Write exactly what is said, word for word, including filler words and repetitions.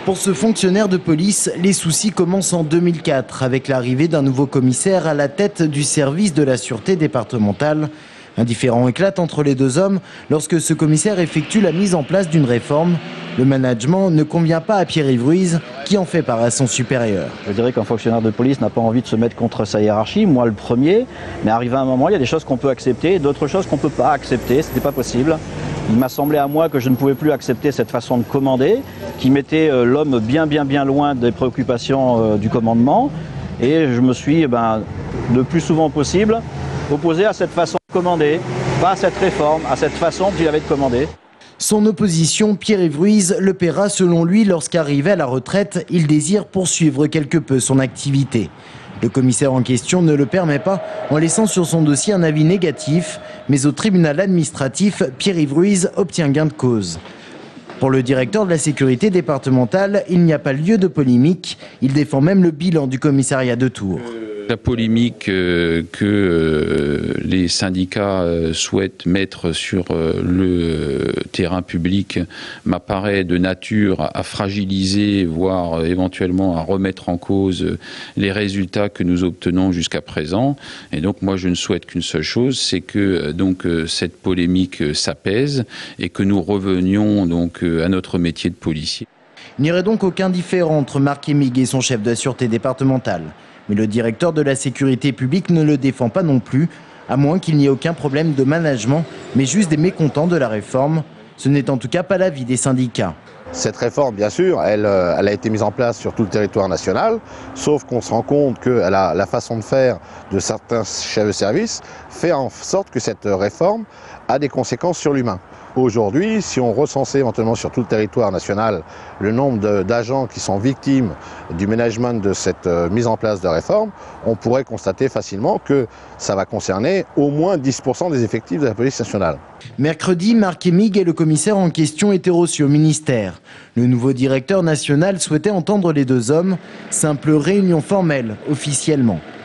Pour ce fonctionnaire de police, les soucis commencent en deux mille quatre avec l'arrivée d'un nouveau commissaire à la tête du service de la sûreté départementale. Un différend éclate entre les deux hommes lorsque ce commissaire effectue la mise en place d'une réforme. Le management ne convient pas à Pierre-Yves Ruiz, qui en fait part à son supérieur. Je dirais qu'un fonctionnaire de police n'a pas envie de se mettre contre sa hiérarchie, moi le premier, mais arrivé à un moment, il y a des choses qu'on peut accepter et d'autres choses qu'on ne peut pas accepter, ce n'était pas possible. Il m'a semblé à moi que je ne pouvais plus accepter cette façon de commander, qui mettait l'homme bien bien bien loin des préoccupations du commandement, et je me suis, ben, le plus souvent possible, opposé à cette façon de commander, pas à cette réforme, à cette façon qu'il avait de commander. Son opposition, Pierre-Yves Ruiz, le paiera selon lui lorsqu'arrivé à la retraite, il désire poursuivre quelque peu son activité. Le commissaire en question ne le permet pas en laissant sur son dossier un avis négatif, mais au tribunal administratif, Pierre-Yves Ruiz obtient gain de cause. Pour le directeur de la sécurité départementale, il n'y a pas lieu de polémique, il défend même le bilan du commissariat de Tours. La polémique euh, que euh, les syndicats euh, souhaitent mettre sur euh, le terrain public m'apparaît de nature à fragiliser, voire euh, éventuellement à remettre en cause euh, les résultats que nous obtenons jusqu'à présent. Et donc moi je ne souhaite qu'une seule chose, c'est que euh, donc euh, cette polémique euh, s'apaise et que nous revenions donc euh, à notre métier de policier. Il n'y aurait donc aucun différend entre Marc Emig et son chef de la sûreté départementale. Mais le directeur de la sécurité publique ne le défend pas non plus, à moins qu'il n'y ait aucun problème de management, mais juste des mécontents de la réforme. Ce n'est en tout cas pas l'avis des syndicats. Cette réforme, bien sûr, elle, elle a été mise en place sur tout le territoire national, sauf qu'on se rend compte que la, la façon de faire de certains chefs de service fait en sorte que cette réforme a des conséquences sur l'humain. Aujourd'hui, si on recensait éventuellement sur tout le territoire national le nombre d'agents qui sont victimes du management de cette euh, mise en place de réforme, on pourrait constater facilement que ça va concerner au moins dix pour cent des effectifs de la police nationale. Mercredi, Marc Emig et le commissaire en question étaient reçus au ministère. Le nouveau directeur national souhaitait entendre les deux hommes. Simple réunion formelle, officiellement.